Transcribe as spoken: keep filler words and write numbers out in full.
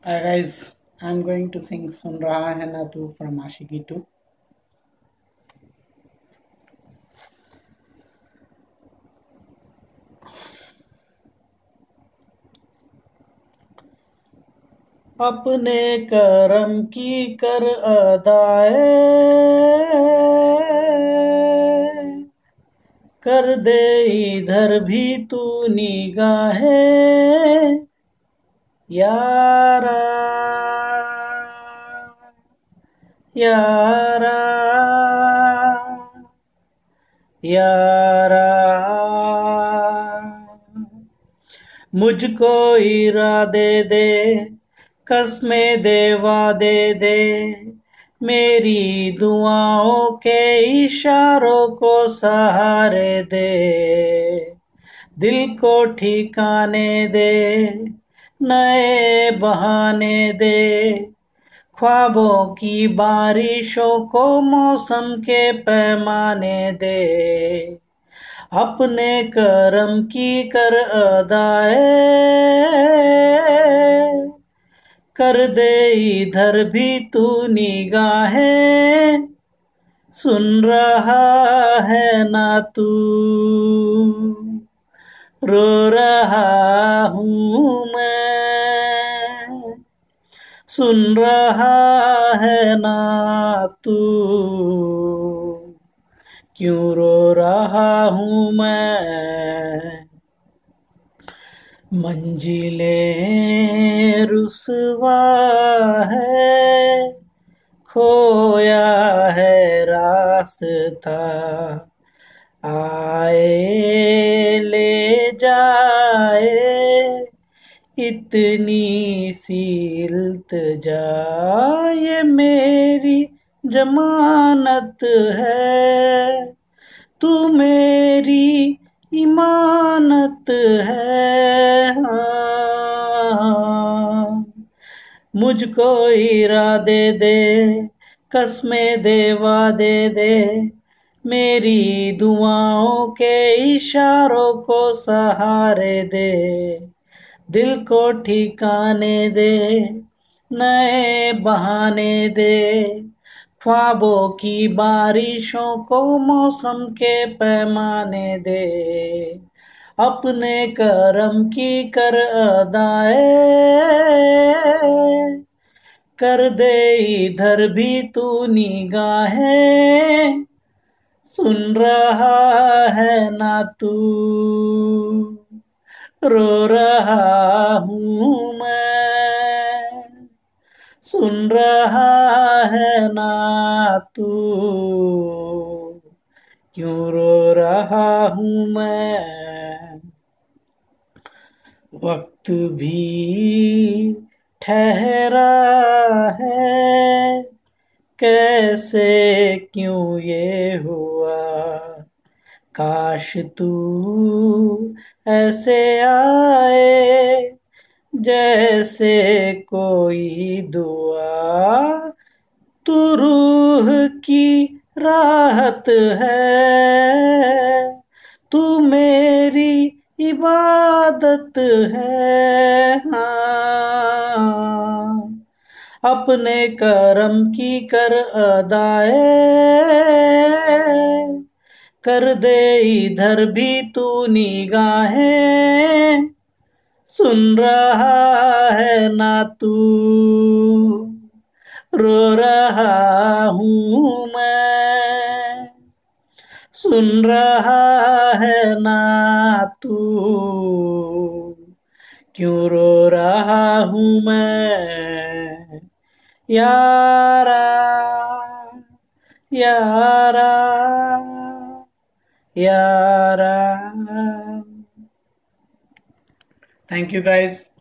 Hi guys, I'm going to sing Sun Raha Hai Na Tu from Ashiki two. अपने करम की कर अदाए कर दे इधर भी तू निगाहें यारा यारा यारा मुझको इरादे दे कसमें दे वादे दे मेरी दुआओं के इशारों को सहारे दे दिल को ठिकाने दे नए बहाने दे ख्वाबों की बारिशों को मौसम के पैमाने दे अपने करम की कर अदाए कर दे इधर भी तू निगाहें सुन रहा है ना तू रो रहा हूँ मैं सुन रहा है ना तू क्यों रो रहा हूँ मैं मंजिलें रुसवा है खोया है रास्ता आए ले जाए इतनी सी इल्तिजा ये मेरी जमानत है तू मेरी इमानत है हाँ। मुझको इरादे दे कसमें दे वादे दे मेरी दुआओं के इशारों को सहारे दे दिल को ठिकाने दे नए बहाने दे ख्वाबों की बारिशों को मौसम के पैमाने दे अपने करम की कर अदाए कर दे इधर भी तू निगाहें सुन रहा है ना तू रो रहा हूँ मैं सुन रहा है ना तू क्यों रो रहा हूँ मैं वक्त भी ठहरा है कैसे क्यों ये हुआ काश तू ऐसे आए जैसे कोई दुआ तू रूह की राहत है तू मेरी इबादत है हाँ। अपने करम की कर अदाए कर दे इधर भी तू निगाहें सुन रहा है ना तू रो रहा हूँ मैं सुन रहा है ना तू क्यों रो रहा हूँ मैं यारा यारा यारा थैंक यू गाइस